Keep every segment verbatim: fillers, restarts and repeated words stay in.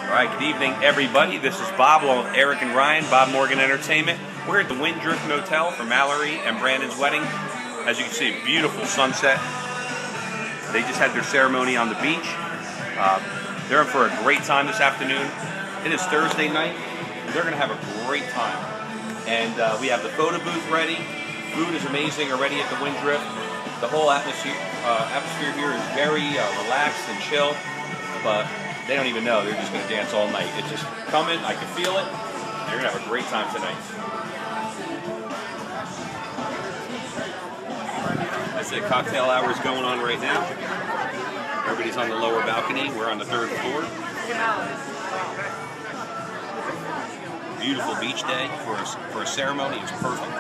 All right, good evening, everybody. This is Bob along with Eric and Ryan, Bob Morgan Entertainment. We're at the Windrift Hotel for Mallorie and Brandon's wedding. As you can see, beautiful sunset. They just had their ceremony on the beach. Uh, they're in for a great time this afternoon. It is Thursday night, and they're going to have a great time. And uh, we have the photo booth ready. Food is amazing already at the Windrift. The whole atmosphere, uh, atmosphere here is very uh, relaxed and chill, but they don't even know. They're just going to dance all night. It's just coming. I can feel it. They're going to have a great time tonight. That's it. Cocktail hour is going on right now. Everybody's on the lower balcony. We're on the third floor. Beautiful beach day for a, for a ceremony. It's perfect.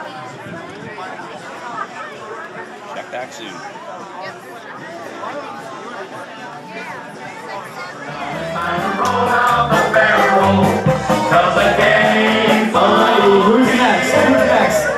Check back soon. Who's next? Who's next?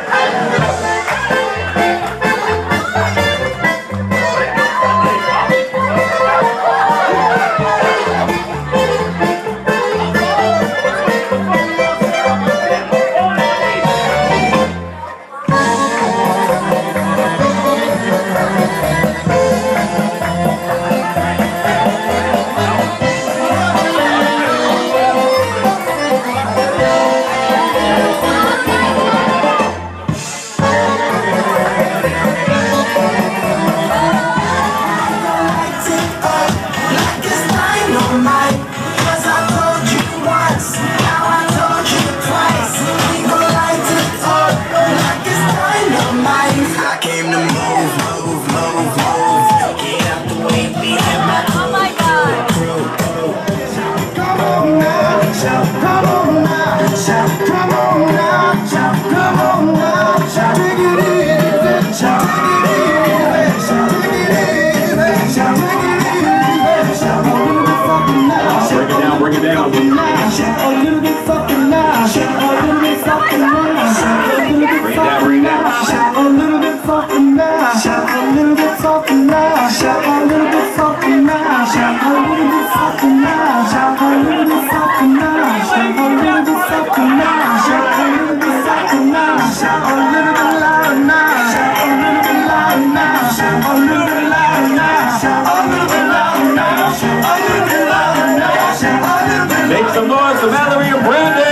Make some noise for Mallorie and Brandon!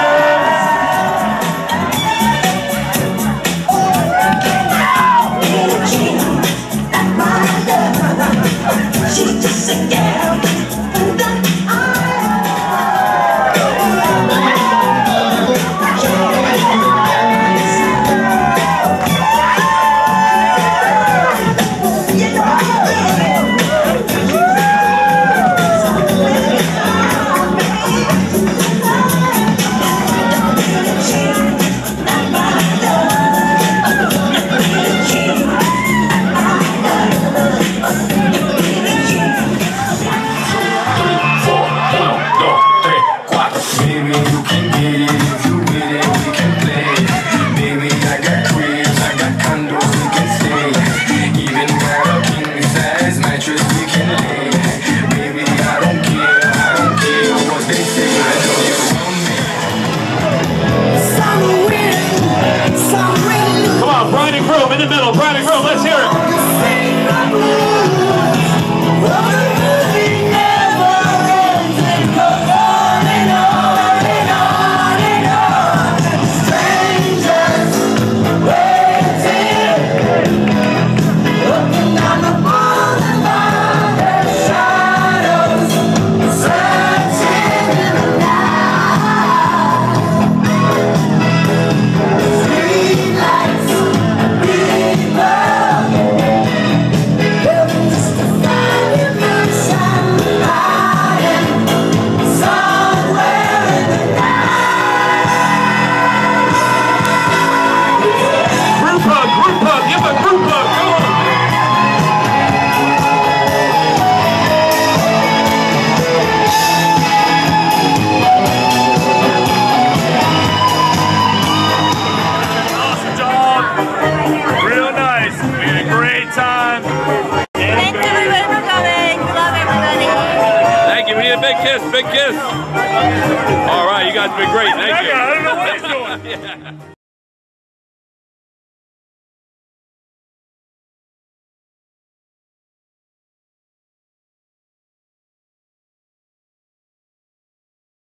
She's just a girl. big kiss. All right, you guys have been great. Thank you. I don't know what he's doing. Yeah.